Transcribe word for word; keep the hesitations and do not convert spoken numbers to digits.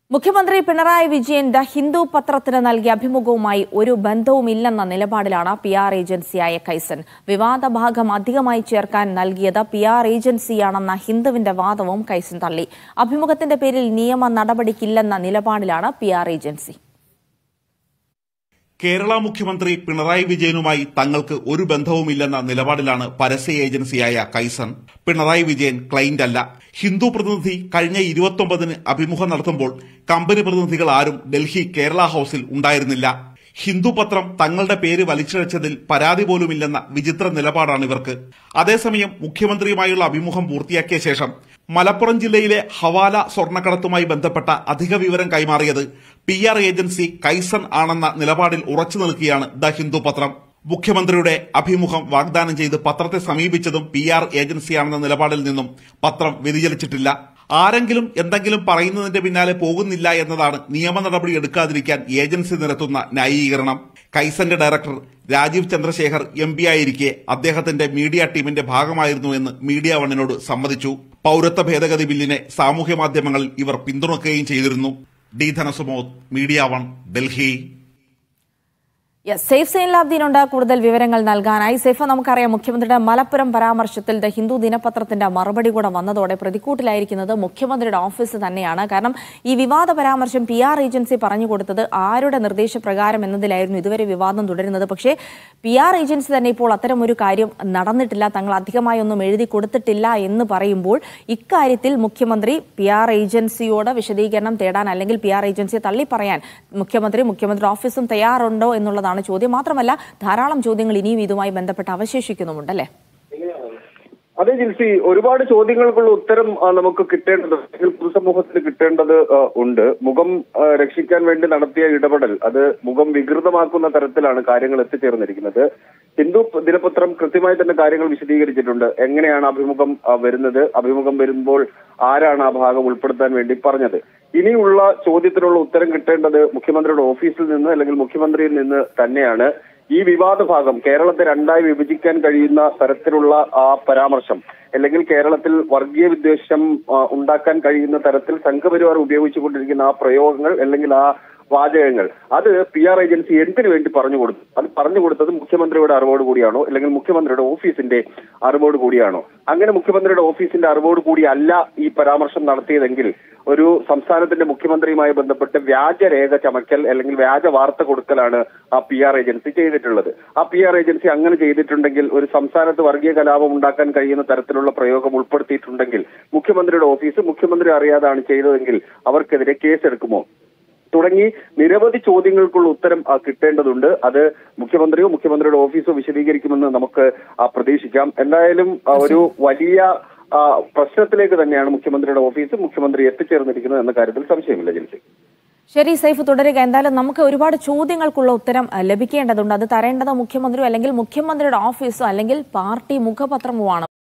മുഖ്യമന്ത്രി പിണറായി വിജയൻ ദ ഹിന്ദു പത്രത്തിന് നൽകിയ അഭിമുഖവുമായി ഒരു ബന്ധവുമില്ലെന്ന നിലപാടിലാണ് പി ആർ ഏജൻസിയായ കൈസൺ. വിവാദ ഭാഗം അധികമായി ചേർക്കാൻ നൽകിയത് പി ആർ ഏജൻസിയാണെന്ന ഹിന്ദുവിന്റെ വാദവും കൈസൺ തള്ളി. അഭിമുഖത്തിന്റെ പേരിൽ നിയമ നടപടിക്കില്ലെന്ന നിലപാടിലാണ് പി ആർ ഏജൻസി. കേരള മുഖ്യമന്ത്രി പിണറായി വിജയനുമായി തങ്ങൾക്ക് ഒരു ബന്ധവുമില്ലെന്ന നിലപാടിലാണ് പരസ്യ ഏജൻസിയായ കൈസൺ. പിണറായി വിജയൻ ക്ലയന്റ് അല്ല. ഹിന്ദു പ്രതിനിധി കഴിഞ്ഞ ഇരുപത്തൊമ്പതിന് അഭിമുഖം നടത്തുമ്പോൾ കമ്പനി പ്രതിനിധികൾ ആരും ഡൽഹി കേരള ഹൌസിൽ ഉണ്ടായിരുന്നില്ല. ഹിന്ദു പത്രം തങ്ങളുടെ പേര് വലിച്ചിഴച്ചതിൽ പരാതി പോലുമില്ലെന്ന വിചിത്ര നിലപാടാണ് ഇവർക്ക്. അതേസമയം മുഖ്യമന്ത്രിയുമായുള്ള അഭിമുഖം പൂർത്തിയാക്കിയ ശേഷം മലപ്പുറം ജില്ലയിലെ ഹവാല സ്വർണ്ണക്കടത്തുമായി ബന്ധപ്പെട്ട അധിക വിവരം കൈമാറിയത് പി ആർ ഏജൻസി കൈസൺ ആണെന്ന നിലപാടിൽ ഉറച്ചു നിൽക്കുകയാണ് ദ ഹിന്ദു പത്രം. മുഖ്യമന്ത്രിയുടെ അഭിമുഖം വാഗ്ദാനം ചെയ്ത് പത്രത്തെ സമീപിച്ചതും പി ആർ ഏജൻസിയാണെന്ന നിലപാടിൽ നിന്നും പത്രം വ്യതിചലിച്ചിട്ടില്ല. ആരെങ്കിലും എന്തെങ്കിലും പറയുന്നതിന്റെ പിന്നാലെ പോകുന്നില്ല എന്നതാണ് നിയമ നടപടി എടുക്കാതിരിക്കാൻ ഏജൻസി നിരത്തുന്ന ന്യായീകരണം. കൈസന്റെ director Rajeev Chandrasekhar M P ആയിരിക്കെ അദ്ദേഹത്തിന്റെ മീഡിയ ടീമിന്റെ ഭാഗമായിരുന്നു എന്ന് മീഡിയ വണ്ണിനോട് സമ്മതിച്ചു. പൌരത്വ ഭേദഗതി ബില്ലിനെ സാമൂഹ്യ മാധ്യമങ്ങളിൽ ഇവർ പിന്തുണയ്ക്കുകയും ചെയ്തിരുന്നു. D Dhanasumod, media one, Delhi. Saif സൈൻലാബ്ദീനുണ്ട് കൂടുതൽ വിവരങ്ങൾ നൽകാനായി. സേഫ, നമുക്കറിയാം മുഖ്യമന്ത്രിയുടെ മലപ്പുറം പരാമർശത്തിൽ ദ ഹിന്ദു ദിനപത്രത്തിന്റെ മറുപടി കൂടെ വന്നതോടെ പ്രതിക്കൂട്ടിലായിരിക്കുന്നത് മുഖ്യമന്ത്രിയുടെ ഓഫീസ് തന്നെയാണ്. കാരണം ഈ വിവാദ പരാമർശം പി ആർ ഏജൻസി പറഞ്ഞു കൊടുത്തത് ആരുടെ നിർദ്ദേശപ്രകാരം എന്നതിലായിരുന്നു ഇതുവരെ വിവാദം തുടരുന്നത്. പക്ഷേ പി ആർ ഏജൻസി തന്നെ ഇപ്പോൾ അത്തരം ഒരു കാര്യം നടന്നിട്ടില്ല, തങ്ങൾ അധികമായി ഒന്നും എഴുതി കൊടുത്തിട്ടില്ല എന്ന് പറയുമ്പോൾ ഇക്കാര്യത്തിൽ മുഖ്യമന്ത്രി പി ആർ ഏജൻസിയോട് വിശദീകരണം തേടാൻ അല്ലെങ്കിൽ പി ആർ ഏജൻസിയെ തള്ളിപ്പറയാൻ മുഖ്യമന്ത്രി മുഖ്യമന്ത്രി ഓഫീസും തയ്യാറുണ്ടോ എന്നുള്ളതാണ് ചോദ്യം. മാത്രമല്ല ധാരാളം ചോദ്യങ്ങൾ ഇനിയും ഇതുമായി ബന്ധപ്പെട്ട് അവശേഷിക്കുന്നുമുണ്ടല്ലേ? അതെ ജിൽസി, ഒരുപാട് ചോദ്യങ്ങൾക്കുള്ള ഉത്തരം നമുക്ക് കിട്ടേണ്ടത് പൊതുസമൂഹത്തിന് കിട്ടേണ്ടത് ഉണ്ട്. മുഖം രക്ഷിക്കാൻ വേണ്ടി നടത്തിയ ഇടപെടൽ അത് മുഖം വികൃതമാക്കുന്ന തരത്തിലാണ് കാര്യങ്ങൾ എത്തിച്ചേർന്നിരിക്കുന്നത്. ഹിന്ദു ദിനപത്രം കൃത്യമായി തന്നെ കാര്യങ്ങൾ വിശദീകരിച്ചിട്ടുണ്ട്. എങ്ങനെയാണ് അഭിമുഖം വരുന്നത്, അഭിമുഖം വരുമ്പോൾ ആരാണ് ആ ഭാഗം ഉൾപ്പെടുത്താൻ വേണ്ടി പറഞ്ഞത്. ഇനിയുള്ള ചോദ്യത്തിനുള്ള ഉത്തരം കിട്ടേണ്ടത് മുഖ്യമന്ത്രിയുടെ ഓഫീസിൽ നിന്ന് അല്ലെങ്കിൽ മുഖ്യമന്ത്രിയിൽ നിന്ന് തന്നെയാണ്. ഈ വിവാദ ഭാഗം കേരളത്തെ രണ്ടായി വിഭജിക്കാൻ കഴിയുന്ന തരത്തിലുള്ള ആ പരാമർശം അല്ലെങ്കിൽ കേരളത്തിൽ വർഗീയ വിദ്വേഷം ഉണ്ടാക്കാൻ കഴിയുന്ന തരത്തിൽ സംഘപരിവാർ ഉപയോഗിച്ചുകൊണ്ടിരിക്കുന്ന ആ പ്രയോഗങ്ങൾ അല്ലെങ്കിൽ ആ വാചകങ്ങൾ അത് പി ആർ ഏജൻസി എന്തിനു വേണ്ടി പറഞ്ഞു കൊടുത്തു? അത് പറഞ്ഞു കൊടുത്തത് മുഖ്യമന്ത്രിയുടെ അറിവോട് കൂടിയാണോ അല്ലെങ്കിൽ മുഖ്യമന്ത്രിയുടെ ഓഫീസിന്റെ അറിവോട് കൂടിയാണോ? അങ്ങനെ മുഖ്യമന്ത്രിയുടെ ഓഫീസിന്റെ അറിവോട് കൂടി അല്ല ഈ പരാമർശം നടത്തിയതെങ്കിൽ ഒരു സംസ്ഥാനത്തിന്റെ മുഖ്യമന്ത്രിയുമായി ബന്ധപ്പെട്ട് വ്യാജരേഖ ചമക്കൽ അല്ലെങ്കിൽ വ്യാജ വാർത്ത കൊടുക്കലാണ് ആ പി ആർ ഏജൻസി ചെയ്തിട്ടുള്ളത്. ആ പി ആർ ഏജൻസി അങ്ങനെ ചെയ്തിട്ടുണ്ടെങ്കിൽ, ഒരു സംസ്ഥാനത്ത് വർഗീയ കലാപം ഉണ്ടാക്കാൻ കഴിയുന്ന തരത്തിലുള്ള പ്രയോഗം ഉൾപ്പെടുത്തിയിട്ടുണ്ടെങ്കിൽ മുഖ്യമന്ത്രിയുടെ ഓഫീസ് മുഖ്യമന്ത്രി അറിയാതാണ് ചെയ്തതെങ്കിൽ അവർക്കെതിരെ കേസെടുക്കുമോ തുടങ്ങി നിരവധി ചോദ്യങ്ങൾക്കുള്ള ഉത്തരം കിട്ടേണ്ടതുണ്ട്. അത് മുഖ്യമന്ത്രിയോ മുഖ്യമന്ത്രിയുടെ ഓഫീസോ വിശദീകരിക്കുമെന്ന് നമുക്ക് പ്രതീക്ഷിക്കാം. എന്തായാലും ഒരു വലിയ പ്രശ്നത്തിലേക്ക് തന്നെയാണ് മുഖ്യമന്ത്രിയുടെ ഓഫീസ് മുഖ്യമന്ത്രി എത്തിച്ചേർന്നിരിക്കുന്നത് എന്ന കാര്യത്തിൽ സംശയമില്ല ജിൽസി. ശരി സൈഫ്, തുടരുക. എന്തായാലും നമുക്ക് ഒരുപാട് ചോദ്യങ്ങൾക്കുള്ള ഉത്തരം ലഭിക്കേണ്ടതുണ്ട്. അത് തരേണ്ടത് മുഖ്യമന്ത്രിയോ അല്ലെങ്കിൽ മുഖ്യമന്ത്രിയുടെ ഓഫീസോ അല്ലെങ്കിൽ പാർട്ടി മുഖപത്രമോ ആണ്.